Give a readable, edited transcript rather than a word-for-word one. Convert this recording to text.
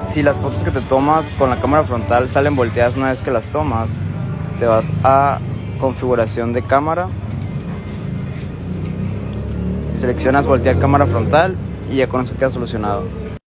si las fotos que te tomas con la cámara frontal salen volteadas una vez que las tomas, te vas a configuración de cámara, seleccionas voltear cámara frontal y ya con eso queda solucionado.